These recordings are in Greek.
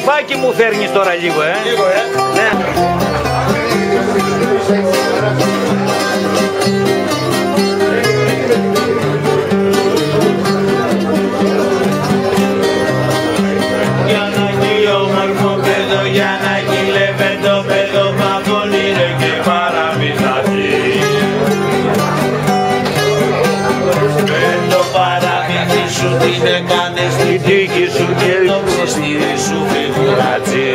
Κρυφάκι μου φέρνεις τώρα λίγο, Λίγο, Ναι. Τι έκανες στην τύχη σου και το ψιστήρι σου φιγουράτσι.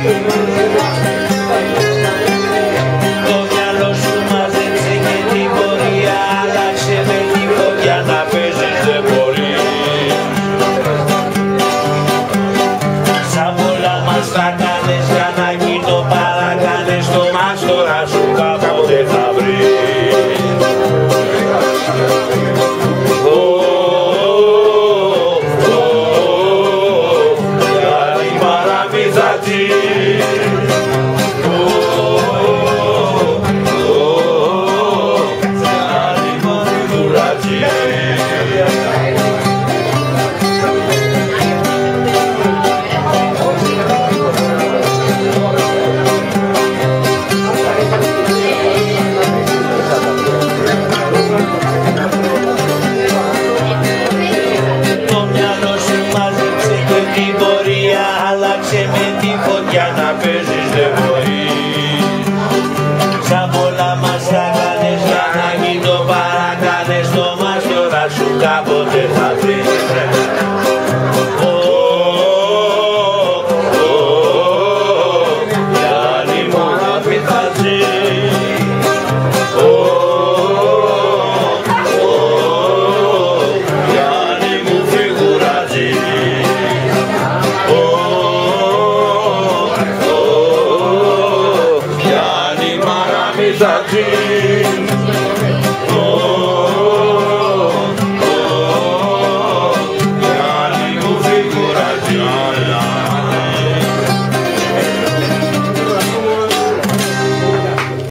Το μυαλό σου μαζέψε και την πορεία άλλαξε με τη φωτιά να παίζεις δεν μπορεί. Σαν πολλά μας τα κάνες για να γίνω παρακάνες το μας τώρα σου κάποτε θα βρει. Κάποτε θα βρεις Γιάννη μου να πειθάζει Γιάννη μου φιγουράζει Γιάννη μ' αραμίζατζή